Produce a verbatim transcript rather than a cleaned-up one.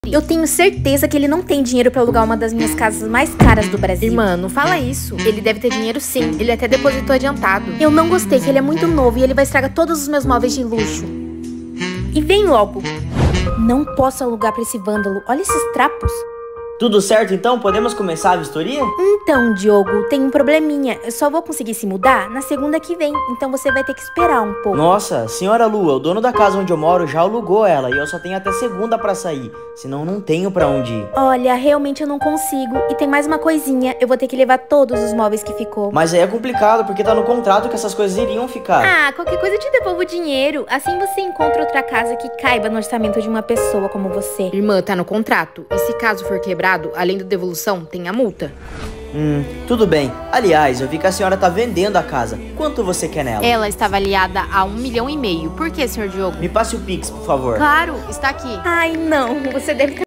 Eu tenho certeza que ele não tem dinheiro pra alugar uma das minhas casas mais caras do Brasil. Irmã, não fala isso. Ele deve ter dinheiro sim. Ele até depositou adiantado. Eu não gostei, que ele é muito novo e ele vai estragar todos os meus móveis de luxo. E vem logo. Não posso alugar pra esse vândalo. Olha esses trapos. Tudo certo então? Podemos começar a vistoria? Então, Diogo, tem um probleminha. Eu só vou conseguir se mudar na segunda que vem. Então você vai ter que esperar um pouco. Nossa, senhora Lua, o dono da casa onde eu moro já alugou ela e eu só tenho até segunda pra sair. Senão não tenho pra onde ir. Olha, realmente eu não consigo. E tem mais uma coisinha. Eu vou ter que levar todos os móveis que ficou. Mas aí é complicado, porque tá no contrato que essas coisas iriam ficar. Ah, qualquer coisa eu te devolvo o dinheiro. Assim você encontra outra casa que caiba no orçamento de uma pessoa como você. Irmã, tá no contrato. E se caso for quebrado, além da devolução, tem a multa. Hum, tudo bem. Aliás, eu vi que a senhora tá vendendo a casa. Quanto você quer nela? Ela está avaliada a um milhão e meio. Por que, senhor Diogo? Me passe o Pix, por favor. Claro, está aqui. Ai, não. Você deve ter